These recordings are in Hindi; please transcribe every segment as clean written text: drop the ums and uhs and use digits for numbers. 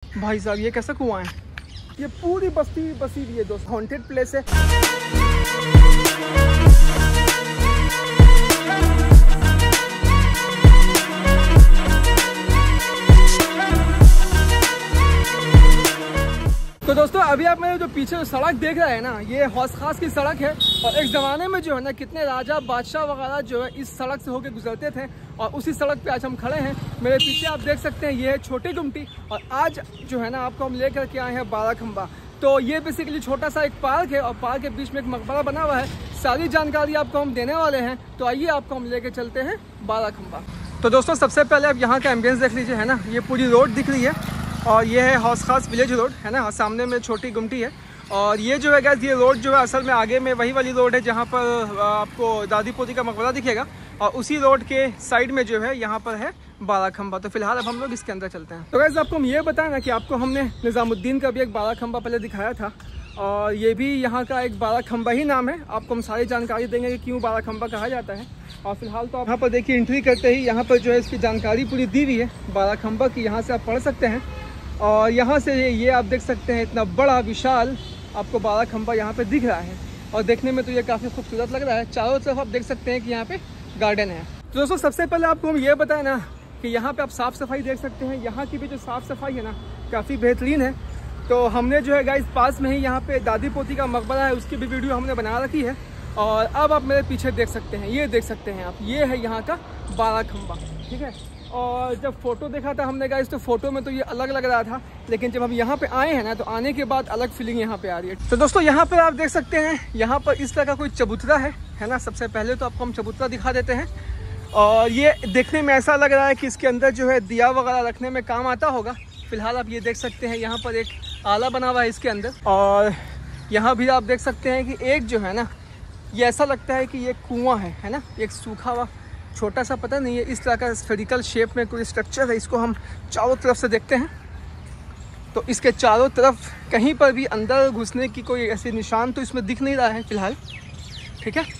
भाई साहब ये कैसा कुआं है? ये पूरी बस्ती बसी हुई है दोस्त, हॉन्टेड प्लेस है। तो दोस्तों अभी आप मेरे जो पीछे सड़क देख रहे हैं ना, ये हौस खास की सड़क है। और एक ज़माने में जो है ना कितने राजा बादशाह वगैरह जो है इस सड़क से होकर गुजरते थे, और उसी सड़क पे आज हम खड़े हैं। मेरे पीछे आप देख सकते हैं ये है छोटी गुमटी, और आज जो है ना आपको हम लेकर के आए हैं बाराखंबा। तो ये बेसिकली छोटा सा एक पार्क है, और पार्क के बीच में एक मकबरा बना हुआ है। सारी जानकारी आपको हम देने वाले हैं, तो आइए आपको हम लेकर चलते हैं बाराखंबा। तो दोस्तों सबसे पहले आप यहाँ का एम्बियंस देख लीजिए, है ना। ये पूरी रोड दिख रही है, और ये है हौस खास विलेज रोड, है ना। सामने में छोटी गुमटी है, और ये जो है गैस ये रोड जो है असल में आगे में वही वाली रोड है जहाँ पर आपको दादी पोती का मकबरा दिखेगा, और उसी रोड के साइड में जो है यहाँ पर है बाराखंबा। तो फिलहाल अब हम लोग इसके अंदर चलते हैं। तो गैस आपको हम ये बताएं ना कि आपको हमने निज़ामुद्दीन का भी एक बाराखंबा पहले दिखाया था, और ये भी यहाँ का एक बाराखंबा ही नाम है। आपको हम सारी जानकारी देंगे कि क्यों बाराखंबा कहा जाता है। और फिलहाल तो आप यहाँ पर देखिए एंट्री करते ही यहाँ पर जो है इसकी जानकारी पूरी दी हुई है बाराखंबा की, यहाँ से आप पढ़ सकते हैं। और यहाँ से ये आप देख सकते हैं इतना बड़ा विशाल आपको बाराखंबा यहाँ पे दिख रहा है, और देखने में तो ये काफ़ी खूबसूरत लग रहा है। चारों तरफ आप देख सकते हैं कि यहाँ पे गार्डन है। तो दोस्तों सबसे पहले आपको हम ये बताएं ना कि यहाँ पे आप साफ़ सफाई देख सकते हैं। यहाँ की भी जो साफ़ सफाई है ना काफ़ी बेहतरीन है। तो हमने जो है गाइस पास में ही यहाँ पे दादी पोती का मकबरा है, उसकी भी वीडियो हमने बना रखी है। और अब आप मेरे पीछे देख सकते हैं, ये देख सकते हैं आप, ये है यहाँ का बाराखंबा, ठीक है। और जब फ़ोटो देखा था हमने गाइस तो फ़ोटो में तो ये अलग लग रहा था, लेकिन जब हम यहाँ पे आए हैं ना तो आने के बाद अलग फीलिंग यहाँ पे आ रही है। तो दोस्तों यहाँ पर आप देख सकते हैं, यहाँ पर इस तरह का कोई चबूतरा है ना। सबसे पहले तो आपको हम चबूतरा दिखा देते हैं। और ये देखने में ऐसा लग रहा है कि इसके अंदर जो है दिया वगैरह रखने में काम आता होगा। फिलहाल आप ये देख सकते हैं यहाँ पर एक आला बना हुआ है इसके अंदर। और यहाँ भी आप देख सकते हैं कि एक जो है ना ये ऐसा लगता है कि ये कुआं है ना। एक सूखा हुआ छोटा सा, पता नहीं है, इस तरह का स्फेरिकल शेप में कोई स्ट्रक्चर है। इसको हम चारों तरफ से देखते हैं, तो इसके चारों तरफ कहीं पर भी अंदर घुसने की कोई ऐसे निशान तो इसमें दिख नहीं रहा है फिलहाल, ठीक है।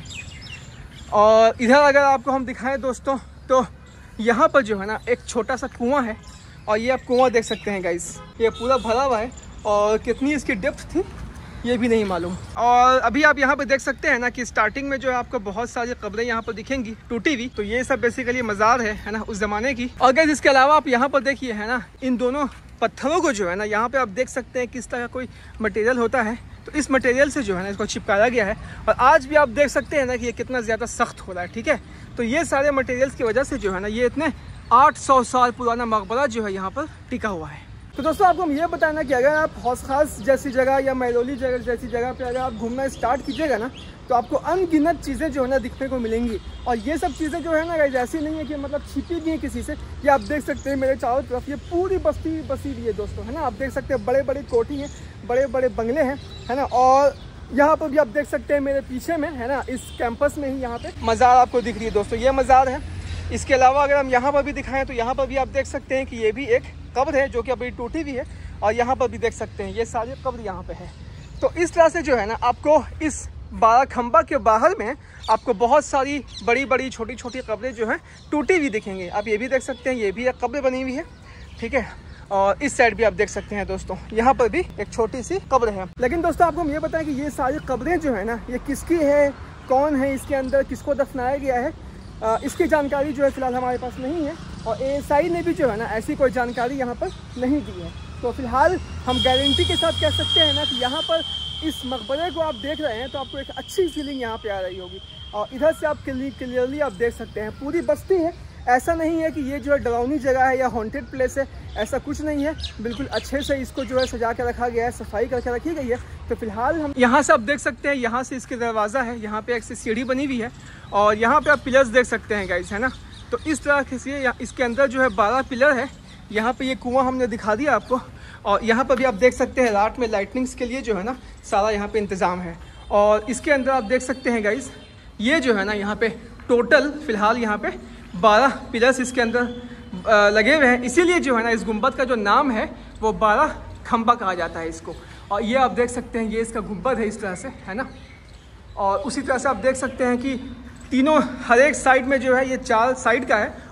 और इधर अगर आपको हम दिखाएं दोस्तों, तो यहाँ पर जो है ना एक छोटा सा कुआं है, और ये आप कुआं देख सकते हैं गाइस, ये पूरा भरा हुआ है। और कितनी इसकी डेप्थ थी ये भी नहीं मालूम। और अभी आप यहाँ पे देख सकते हैं ना कि स्टार्टिंग में जो है आपको बहुत सारी कब्रें यहाँ पर दिखेंगी टूटी हुई, तो ये सब बेसिकली मज़ार है ना उस ज़माने की। और गाइस इसके अलावा आप यहाँ पर देखिए, है ना, इन दोनों पत्थरों को जो है ना यहाँ पे आप देख सकते हैं किस तरह का कोई मटेरियल होता है। तो इस मटेरियल से जो है ना इसको चिपकाया गया है, और आज भी आप देख सकते हैं ना कि ये कितना ज़्यादा सख्त हो रहा है, ठीक है। तो ये सारे मटेरियल्स की वजह से जो है ना ये इतने 800 साल पुराना मकबरा जो है यहाँ पर टिका हुआ है। तो दोस्तों आपको हम ये बताना कि अगर आप हौस खास जैसी जगह या महलौली जगह जैसी जगह पे अगर आप घूमना स्टार्ट कीजिएगा ना, तो आपको अनगिनत चीज़ें जो है ना दिखने को मिलेंगी। और ये सब चीज़ें जो है ना गाइस ऐसी नहीं है कि मतलब छिपी गई है किसी से। ये आप देख सकते हैं मेरे चारों तरफ ये पूरी बस्ती बसी हुई है दोस्तों, है ना। आप देख सकते हैं बड़े बड़े कोठी हैं, बड़े बड़े बंगले हैं, है ना। और यहाँ पर भी आप देख सकते हैं मेरे पीछे में, है ना, इस कैंपस में ही यहाँ पे मज़ार आपको दिख रही है दोस्तों, ये मज़ार है। इसके अलावा अगर हम यहाँ पर भी दिखाएं तो यहाँ पर भी आप देख सकते हैं कि ये भी एक कब्र है जो कि अभी टूटी हुई है, और यहाँ पर भी देख सकते हैं ये सारी कब्र यहाँ पे है। तो इस तरह से जो है ना आपको इस बाराखंबा के बाहर में आपको बहुत सारी बड़ी बड़ी छोटी छोटी कब्रें जो हैं टूटी हुई दिखेंगी। आप ये भी देख सकते हैं, ये भी एक कब्र बनी हुई है, ठीक है। और इस साइड भी आप देख सकते हैं दोस्तों, यहाँ पर भी एक छोटी सी कब्र है। लेकिन दोस्तों आपको हम ये बताएं कि ये सारी कब्रें जो है ना ये किसकी है, कौन है इसके अंदर, किसको दफनाया गया है, इसकी जानकारी जो है फिलहाल हमारे पास नहीं है। और ASI ने भी जो है ना ऐसी कोई जानकारी यहाँ पर नहीं दी है। तो फिलहाल हम गारंटी के साथ कह सकते हैं ना कि यहाँ पर इस मकबरे को आप देख रहे हैं तो आपको एक अच्छी फीलिंग यहाँ पे आ रही होगी। और इधर से आप क्लियरली आप देख सकते हैं पूरी बस्ती है। ऐसा नहीं है कि ये जो है डरावनी जगह है या हॉन्टेड प्लेस है, ऐसा कुछ नहीं है। बिल्कुल अच्छे से इसको जो है सजा के रखा गया है, सफाई करके रखी गई है। तो फिलहाल हम यहाँ से आप देख सकते हैं, यहाँ से इसके दरवाज़ा है, यहाँ पे एक सीढ़ी बनी हुई है, और यहाँ पे आप पिलर्स देख सकते हैं गाइस, है ना। तो इस तरह से इसके अंदर जो है 12 पिलर है। यहाँ पे ये कुआं हमने दिखा दिया आपको, और यहाँ पर भी आप देख सकते हैं रात में लाइटनिंग्स के लिए जो है ना सारा यहाँ पे इंतज़ाम है। और इसके अंदर आप देख सकते हैं गाइस, ये जो है ना यहाँ पे टोटल फ़िलहाल यहाँ पे 12 पिलर्स इसके अंदर लगे हुए हैं। इसीलिए जो है ना इस गुंबद का जो नाम है वो बाराखंबा कहा जाता है इसको। और ये आप देख सकते हैं, ये इसका गुंबद है इस तरह से, है ना। और उसी तरह से आप देख सकते हैं कि तीनों हर एक साइड में जो है ये 4 साइड का है,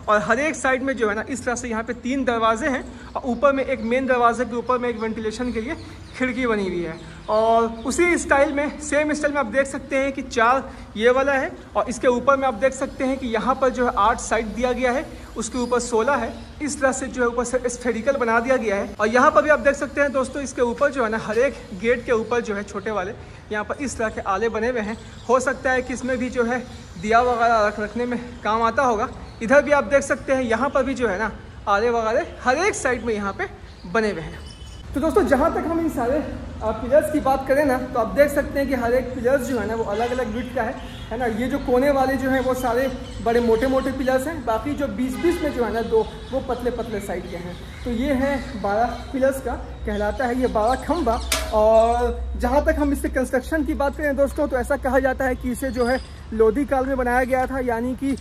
और हर एक साइड में जो है ना इस तरह से यहाँ पे 3 दरवाजे हैं और ऊपर में एक मेन दरवाजे के ऊपर में एक वेंटिलेशन के लिए खिड़की बनी हुई है। और उसी स्टाइल में सेम स्टाइल में आप देख सकते हैं कि 4 ये वाला है और इसके ऊपर में आप देख सकते हैं कि यहाँ पर जो है 8 साइड दिया गया है, उसके ऊपर 16 है। इस तरह से जो है ऊपर से स्फेरिकल बना दिया गया है। और यहाँ पर भी आप देख सकते हैं दोस्तों, इसके ऊपर जो है ना हर एक गेट के ऊपर जो है छोटे वाले यहाँ पर इस तरह के आले बने हुए हैं। हो सकता है कि इसमें भी जो है दिया वगैरह रखने में काम आता होगा। इधर भी आप देख सकते हैं यहाँ पर भी जो है ना आले वगैरह हर एक साइड में यहाँ पे बने हुए हैं। तो दोस्तों जहाँ तक हम इन सारे पिलर्स की बात करें ना, तो आप देख सकते हैं कि हर एक पिलर्स जो है ना वो अलग अलग विड्थ का है ना। ये जो कोने वाले जो हैं वो सारे बड़े मोटे मोटे पिलर्स हैं, बाकी जो 20-20 में जो है ना 2 वो पतले पतले साइड के हैं। तो ये है 12 पिलर्स का कहलाता है ये 12 खंबा। और जहाँ तक हम इसके कंस्ट्रक्शन की बात करें दोस्तों, तो ऐसा कहा जाता है कि इसे जो है लोधी काल में बनाया गया था, यानी कि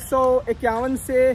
1451 से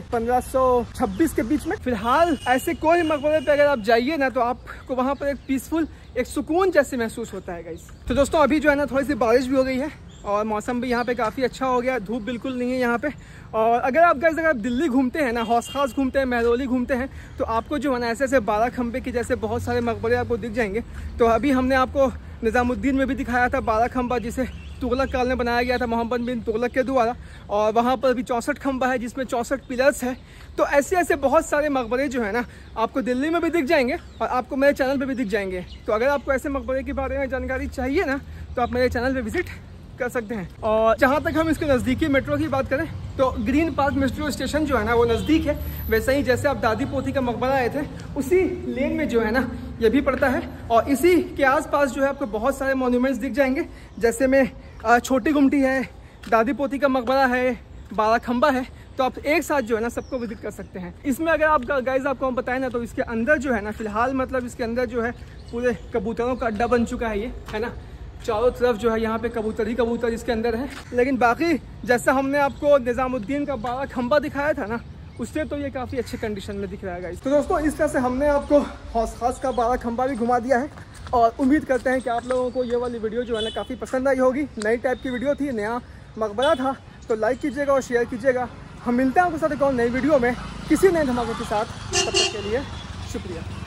1526 के बीच में। फिलहाल ऐसे कोई मकबरे पे अगर आप जाइए ना तो आपको वहाँ पर एक पीसफुल, एक सुकून जैसे महसूस होता है गाइस। तो दोस्तों अभी जो है ना थोड़ी सी बारिश भी हो गई है और मौसम भी यहाँ पे काफ़ी अच्छा हो गया, धूप बिल्कुल नहीं है यहाँ पे। और अगर आप गाइस अगर दिल्ली घूमते हैं ना, हौस खास घूमते हैं, महरौली घूमते हैं, तो आपको जो है ना ऐसे ऐसे 12 खंबे के जैसे बहुत सारे मकबरे आपको दिख जाएंगे। तो अभी हमने आपको निज़ामुद्दीन में भी दिखाया था 12 खंबा, जिसे तुगलक काल में बनाया गया था मोहम्मद बिन तुगलक के द्वारा। और वहाँ पर भी 64 खंबा है जिसमें 64 पिलर्स है। तो ऐसे ऐसे बहुत सारे मकबरे जो है ना आपको दिल्ली में भी दिख जाएंगे और आपको मेरे चैनल पे भी दिख जाएंगे। तो अगर आपको ऐसे मकबरे के बारे में जानकारी चाहिए ना तो आप मेरे चैनल पे विजिट कर सकते हैं। और जहाँ तक हम इसके नज़दीकी मेट्रो की बात करें तो ग्रीन पार्क मेट्रो स्टेशन जो है ना वो नज़दीक है। वैसे ही जैसे आप दादी पोती का मकबरा आए थे उसी लेन में जो है ना ये भी पड़ता है। और इसी के आसपास जो है आपको बहुत सारे मॉन्यूमेंट्स दिख जाएंगे, जैसे में छोटी गुमटी है, दादी पोती का मकबरा है, 12 खंबा है। तो आप एक साथ जो है ना सबको विजिट कर सकते हैं। इसमें अगर आप गाइस आपको हम बताएं ना तो इसके अंदर जो है ना फिलहाल मतलब इसके अंदर जो है पूरे कबूतरों का अड्डा बन चुका है ये, है ना। चारों तरफ जो है यहाँ पे कबूतर ही कबूतर इसके अंदर है। लेकिन बाकी जैसा हमने आपको निज़ामुद्दीन का 12 खंबा दिखाया था ना, उससे तो ये काफ़ी अच्छे कंडीशन में दिख रहा है गाइस। तो दोस्तों इस तरह से हमने आपको हौस खास का 12 खंबा भी घुमा दिया है और उम्मीद करते हैं कि आप लोगों को ये वाली वीडियो जो है ना काफ़ी पसंद आई होगी। नई टाइप की वीडियो थी, नया मकबरा था, तो लाइक कीजिएगा और शेयर कीजिएगा। हम मिलते हैं आपके साथ एक और नई वीडियो में किसी नए धमाके के साथ। तब तक के लिए शुक्रिया।